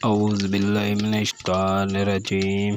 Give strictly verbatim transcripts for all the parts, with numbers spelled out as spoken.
औज़ु बिल्लाहि मिनश्शैतानिर्रजीम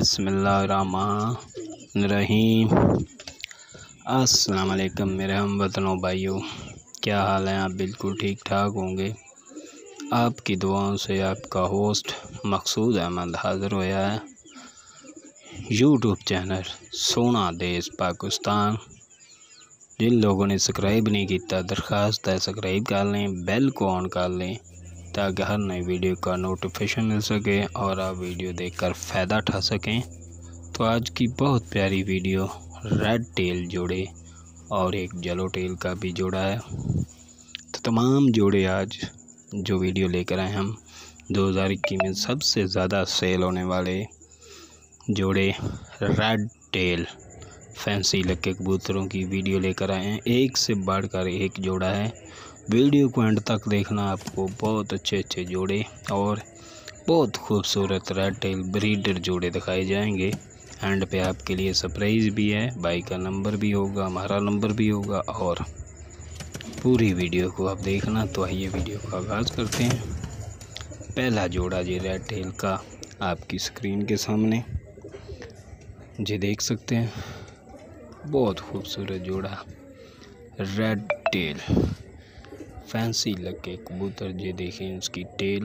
बिस्मिल्लाहिर्रहमानिर्रहीम। अस्सलाम वालेकुम मेरे हमवतनों भाइयों, क्या हाल है? आप बिल्कुल ठीक ठाक होंगे। आपकी दुआओं से आपका होस्ट मकसूद अहमद हाज़िर होया है। यूट्यूब चैनल सोना देश पाकिस्तान। जिन लोगों ने सब्सक्राइब नहीं किया, दरख्वास्त है सब्सक्राइब कर लें, बेल को ऑन कर लें ताकि हर नई वीडियो का नोटिफिकेशन मिल सके और आप वीडियो देखकर फ़ायदा उठा सकें। तो आज की बहुत प्यारी वीडियो रेड टेल जोड़े और एक येलो टेल का भी जोड़ा है। तो तमाम जोड़े आज जो वीडियो लेकर आए हम दो हज़ार इक्कीस में सबसे ज़्यादा सेल होने वाले जोड़े रेड टेल फैंसी लक्के कबूतरों की वीडियो लेकर आए हैं। एक से बढ़कर एक जोड़ा है। वीडियो को एंड तक देखना, आपको बहुत अच्छे अच्छे जोड़े और बहुत खूबसूरत रेड टेल ब्रीडर जोड़े दिखाए जाएंगे। एंड पे आपके लिए सरप्राइज़ भी है, भाई का नंबर भी होगा, हमारा नंबर भी होगा और पूरी वीडियो को आप देखना। तो आइए वीडियो का आगाज़ करते हैं। पहला जोड़ा जी रेड टेल का आपकी स्क्रीन के सामने जी देख सकते हैं। बहुत खूबसूरत जोड़ा रेड टेल फैंसी लक्के कबूतर। ये देखें इसकी टेल।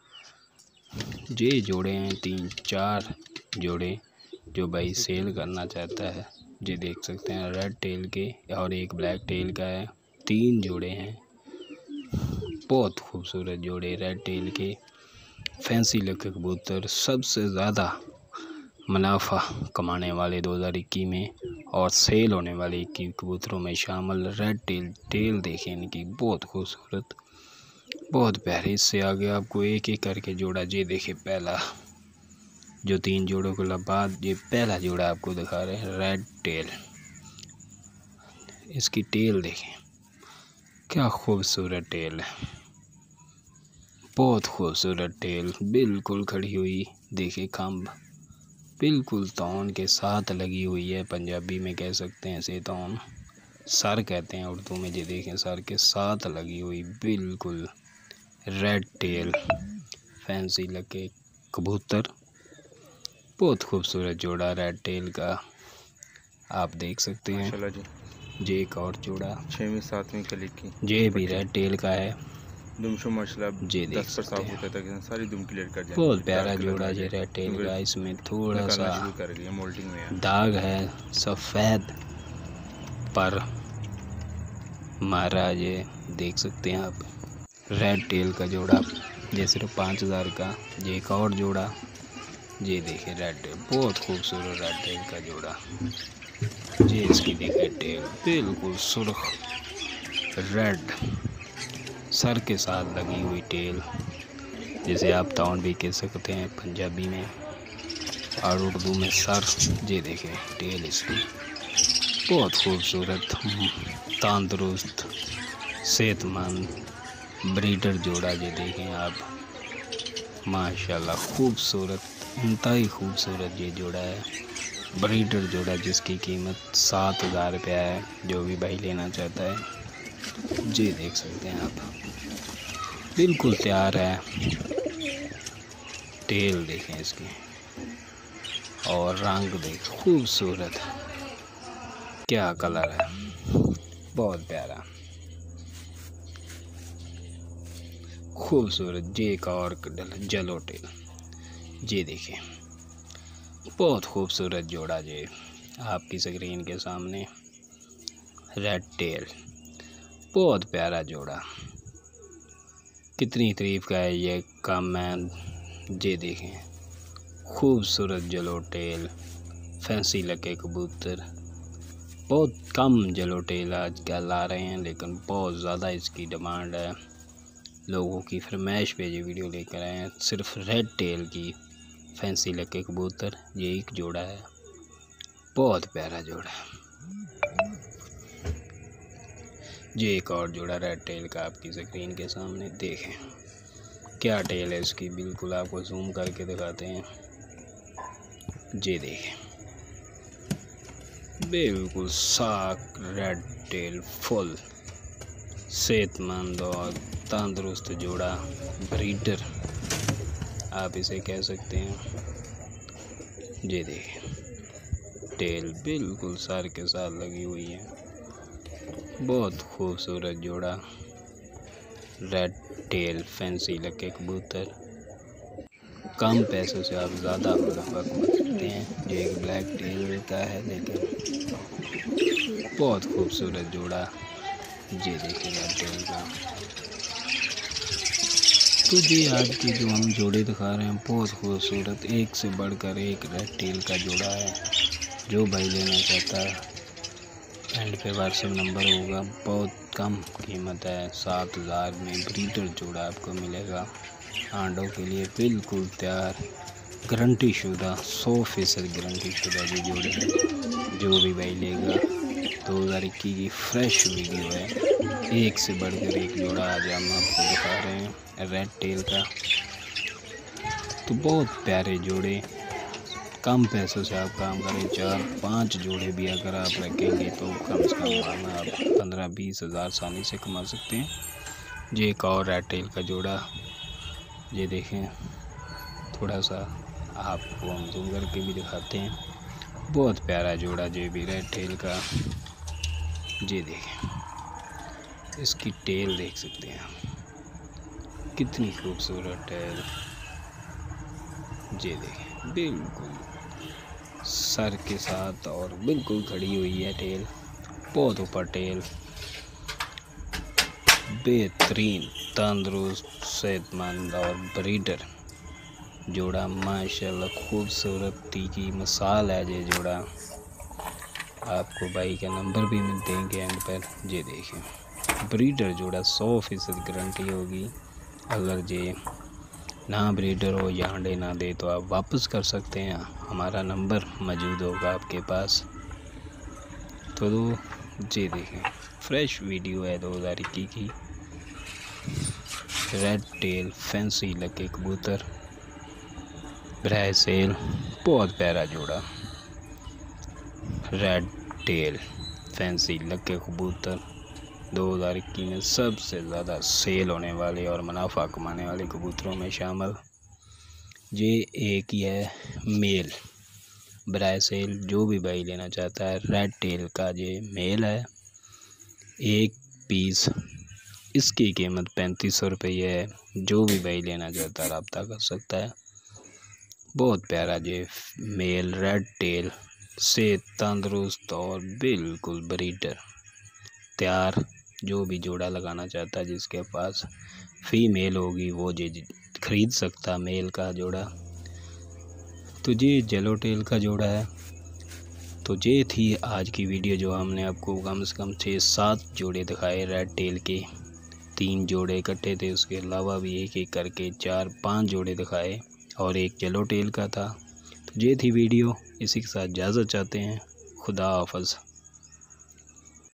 ये जोड़े हैं तीन चार जोड़े जो भाई सेल करना चाहता है। ये देख सकते हैं रेड टेल के और एक ब्लैक टेल का है। तीन जोड़े हैं, बहुत खूबसूरत जोड़े रेड टेल के फैंसी लक्के कबूतर। सबसे ज़्यादा मुनाफा कमाने वाले दो हज़ार इक्कीस में और सेल होने वाले इक्कीस कबूतरों में शामिल रेड टेल। टेल देखें इनकी, बहुत खूबसूरत, बहुत प्यारी। इससे आगे आपको एक एक करके जोड़ा ये देखें। पहला जो तीन जोड़ों के बाद ये पहला जोड़ा आपको दिखा रहे हैं रेड टेल। इसकी टेल देखें, क्या खूबसूरत टेल है, बहुत खूबसूरत टेल। बिल्कुल खड़ी हुई देखिए, खम्भ बिल्कुल तौन के साथ लगी हुई है। पंजाबी में कह सकते हैं इसे तौन, सर कहते हैं उर्दू में। ये देखें सर के साथ लगी हुई बिल्कुल रेड टेल फैंसी लक्के कबूतर। बहुत खूबसूरत जोड़ा रेड टेल का आप देख सकते हैं। जी एक और जोड़ा छवीं सातवीं कली की ये भी रेड टेल का है। दुमशो माशाल्लाह जी देख सकते हैं, सारी दुम क्लियर कर जाएंगे। बहुत प्यारा जोड़ा ये रेड टेल का। इसमें थोड़ा सा कर लिया, मोल्डिंग में है। दाग है सफ़ेद पर मारा। ये देख सकते हैं आप रेड टेल का जोड़ा ये सिर्फ पाँच हज़ार का। ये एक और जोड़ा ये देखिए रेड टेल, बहुत खूबसूरत रेड टेल का जोड़ा। ये इसकी देखिए टेल बिल्कुल सुर्ख रेड सर के साथ लगी हुई टेल, जिसे आप ताउन भी कह सकते हैं पंजाबी में और उर्दू में सर। ये देखें टेल इसकी, बहुत खूबसूरत तंदुरुस्त सेहतमंद ब्रीडर जोड़ा। ये देखें आप माशाल्लाह, खूबसूरत, इंतहाई खूबसूरत ये जोड़ा है ब्रीडर जोड़ा, जिसकी कीमत सात हज़ार रुपया है। जो भी भाई लेना चाहता है जी देख सकते हैं आप, बिल्कुल तैयार है। टेल देखें इसकी और रंग देख, खूबसूरत, क्या कलर है, बहुत प्यारा खूबसूरत। ये एक और येलो टेल ये देखें, बहुत खूबसूरत जोड़ा ये आपकी स्क्रीन के सामने रेड टेल, बहुत प्यारा जोड़ा। कितनी तारीफ का है ये कम है। ये देखें खूबसूरत येलो टेल फैंसी लक्के कबूतर। बहुत कम येलो टेल आजकल आ रहे हैं, लेकिन बहुत ज़्यादा इसकी डिमांड है। लोगों की फरमाइश पे ये वीडियो लेकर आए हैं। सिर्फ रेड टेल की फैंसी लक्के कबूतर ये एक जोड़ा है, बहुत प्यारा जोड़ा। ये एक और जोड़ा रेड टेल का आपकी स्क्रीन के सामने देखें, क्या टेल है इसकी, बिल्कुल आपको जूम करके दिखाते हैं। ये देखें बिल्कुल साफ रेड टेल फुल सेहतमंद और तंदुरुस्त जोड़ा ब्रीडर आप इसे कह सकते हैं। ये देखिए टेल बिल्कुल सर के साथ लगी हुई है। बहुत खूबसूरत जोड़ा रेड टेल फैंसी लके कबूतर। कम पैसों से आप ज़्यादा मुनाफा कमा सकते हैं। जो एक ब्लैक टेल का है लेकिन बहुत खूबसूरत जोड़ा। ये देखिए रेड टेल का। तो जी आज के जो हम जोड़े दिखा रहे हैं बहुत खूबसूरत, एक से बढ़कर एक रेड टेल का जोड़ा है। जो भाई लेना चाहता है एंड पे व्हाट्सएप नंबर होगा। बहुत कम कीमत है, सात हज़ार में ब्रीडर जोड़ा आपको मिलेगा। आंडों के लिए बिल्कुल तैयार, गारंटी शुदा, सौ फीसद गारंटी शुदा ये जोड़े हैं। जो भी भाई लेगा दो हज़ार इक्कीस की फ्रेश वीडियो है, एक से बढ़कर एक जोड़ा आज हम आपको दिखा रहे हैं रेड टेल का। तो बहुत प्यारे जोड़े, कम पैसों से आप काम करें। चार पाँच जोड़े भी अगर आप रखेंगे तो कम से कम माना आप पंद्रह बीस हज़ार आसानी से कमा सकते हैं। ये एक और रेड टेल का जोड़ा, ये देखें थोड़ा सा आपको हम जूम करके भी दिखाते हैं। बहुत प्यारा जोड़ा जो भी रेड टेल का। ये देखें इसकी टेल देख सकते हैं कितनी खूबसूरत टेल। ये देखें बिल्कुल सर के साथ और बिल्कुल खड़ी हुई है टेल। बहुत ऊपर टेल, बेहतरीन तंदुरुस्त सेहतमंद और ब्रीडर जोड़ा माशाल्लाह खूबसूरती की मिसाल है। ये जोड़ा आपको भाई का नंबर भी मिल देंगे एंड पर। ये देखें ब्रीडर जोड़ा सौ फीसद गारंटी होगी। अगर ये ना ब्रीडर हो या अंडे ना दे तो आप वापस कर सकते हैं, हमारा नंबर मौजूद होगा आपके पास। तो दो जी देखें फ्रेश वीडियो है दो हज़ार इक्कीस की रेड टेल फैंसी लके कबूतर ब्राय सेल। बहुत प्यारा जोड़ा रेड टेल फैंसी लके कबूतर दो हज़ार इक्कीस में सबसे ज़्यादा सेल होने वाले और मुनाफा कमाने वाले कबूतरों में शामिल। ये एक ही है मेल ब्राय सेल। जो भी भाई लेना चाहता है रेड टेल का ये मेल है। एक पीस इसकी कीमत पैंतीस सौ रुपये है। जो भी भाई लेना चाहता है रब्ता कर सकता है। बहुत प्यारा ये मेल रेड टेल से तंदुरुस्त और बिल्कुल ब्रीडर तैयार। जो भी जोड़ा लगाना चाहता है जिसके पास फीमेल होगी वो ये खरीद सकता मेल का जोड़ा। तो ये येलो टेल का जोड़ा है। तो ये थी आज की वीडियो जो हमने आपको कम से कम छः सात जोड़े दिखाए रेड टेल के। तीन जोड़े इकट्ठे थे, उसके अलावा भी एक एक करके चार पांच जोड़े दिखाए और एक येलो टेल का था। तो ये थी वीडियो, इसी के साथ इजाज़त चाहते हैं। खुदा हाफ़िज़।